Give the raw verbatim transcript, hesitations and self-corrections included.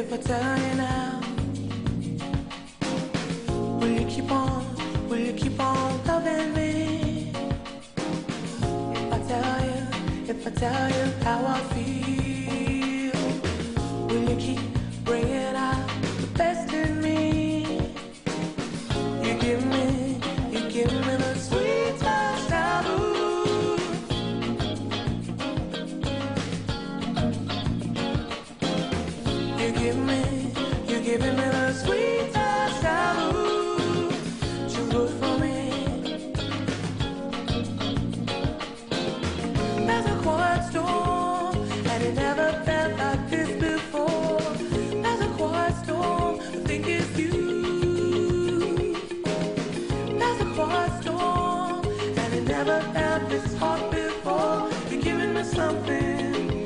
if I tell you now? Will you keep on, will you keep on loving me? If I tell you, if I tell you how I feel, will you keep bringing out the best in me? You give me, you give me the sweet touch taboo. You give me, you giving me the sweet touch taboo. Too good for me. There's a quiet storm, and it never felt like this before. There's a quiet storm, I think it's you. There's a quiet storm, and it never felt this hot before. You're giving me something.